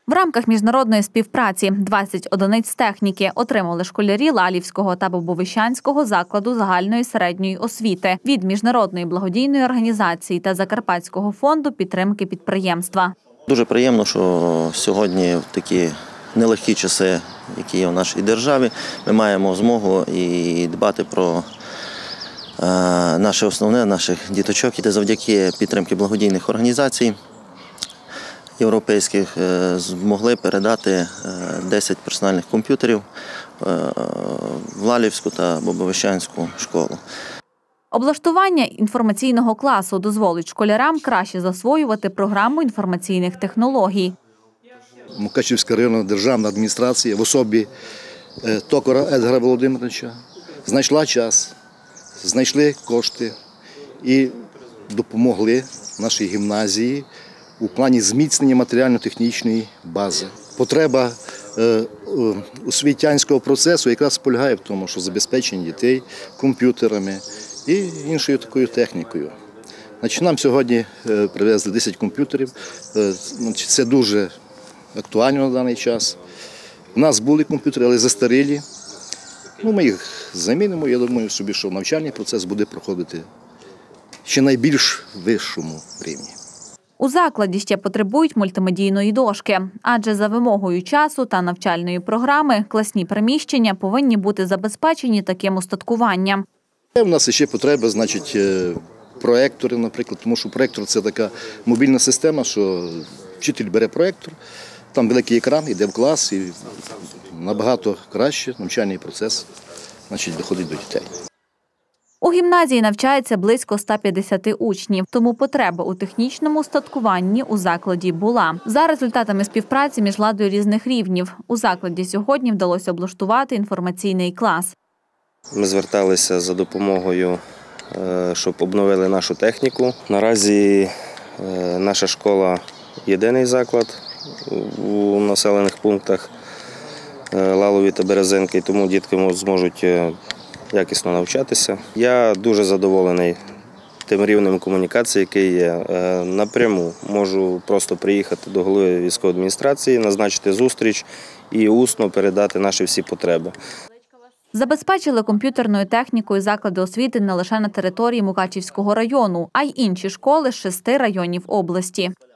В рамках міжнародної співпраці 20 одиниць техніки отримали школярі Лалівського та Бобовищанського закладу загальної середньої освіти від Міжнародної благодійної організації та Закарпатського фонду підтримки підприємства. Дуже приємно, що сьогодні в такі нелегкі часи, які є в нашій державі, ми маємо змогу і дбати про наше основне, наших діточок, і завдяки підтримки благодійних організацій європейських змогли передати 10 персональних комп'ютерів в Лалівську та Бобовищанську школу. Облаштування інформаційного класу дозволить школярам краще засвоювати програму інформаційних технологій. Мукачівська районна державна адміністрація в особі токаря Едгара Володимировича знайшла час, знайшли кошти і допомогли нашій гімназії у плані зміцнення матеріально-технічної бази. Потреба освітянського процесу якраз полягає в тому, що забезпечення дітей комп'ютерами і іншою такою технікою. Нам сьогодні привезли 10 комп'ютерів, це дуже актуально на даний час. У нас були комп'ютери, але застарілі. Ми їх замінимо, я думаю собі, що навчальний процес буде проходити ще найбільш вищому рівні. У закладі ще потребують мультимедійної дошки, адже за вимогою часу та навчальної програми класні приміщення повинні бути забезпечені таким устаткуванням. У нас ще потреба, проектори, наприклад, тому що проектор – це така мобільна система, що вчитель бере проектор, там великий екран, йде в клас і набагато краще навчальний процес доходить до дітей. У гімназії навчається близько 150 учнів, тому потреба у технічному устаткуванні у закладі була. За результатами співпраці між владою різних рівнів у закладі сьогодні вдалося облаштувати інформаційний клас. Ми зверталися за допомогою, щоб обновили нашу техніку. Наразі наша школа – єдиний заклад у населених пунктах Лалові та Березинки, тому дітки зможуть якісно навчатися. Я дуже задоволений тим рівнем комунікації, який є. Напряму можу просто приїхати до голови військової адміністрації, назначити зустріч і усно передати наші всі потреби. Забезпечили комп'ютерною технікою заклади освіти не лише на території Мукачівського району, а й інші школи з 6 районів області.